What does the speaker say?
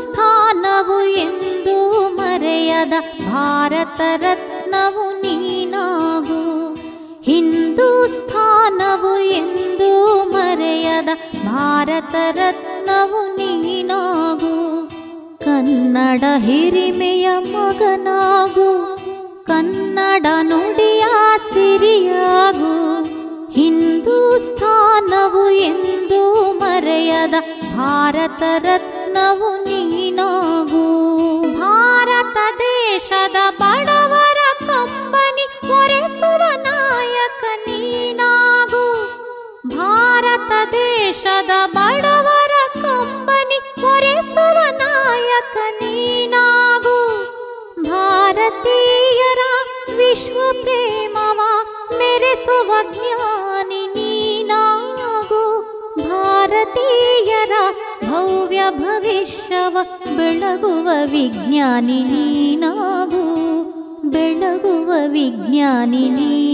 ಹಿಂದೂಸ್ಥಾನವು ಎಂದು ಮರೆಯದ ಭಾರತ ರತ್ನವು ನೀನಾಗು. ಹಿಂದೂಸ್ಥಾನವು ಎಂದು ಮರೆಯದ ಭಾರತ ರತ್ನವು ನೀನಾಗು. ಕನ್ನಡ ಹಿರಿಮೆಯ ಮಗನಾಗು, ಕನ್ನಡ ನುಡಿಯ ಸಿರಿಯಾಗು. ಹಿಂದೂಸ್ಥಾನವು ಎಂದು ಮರೆಯದ ಭಾರತ ರತ್ನವು ನೀನಾಗು. ಭಾರತ ದೇಶದ ಬಡವರ ಕಂಬನಿ ಒರೆಸುವ ನಾಯಕ ನೀನಾಗು. ಭಾರತ ದೇಶದ ಬಡವರ ಕಂಬನಿ ಒರೆಸುವ ನಾಯಕ ನೀನಾಗು. ಭಾರತೀಯರ ವಿಶ್ವ ಪ್ರೇಮವ ಮೆರೆಸುವ ಜ್ಞಾನಿ ನೀನಾಗು. ಭಾರತೀಯರ ಭವ್ಯ ಭವಿಷ್ಯವ ಬೆಳಗುವ ವಿಜ್ಞಾನಿ ನೀನಾಗು. ಬೆಳಗುವ ವಿಜ್ಞಾನಿ ನೀ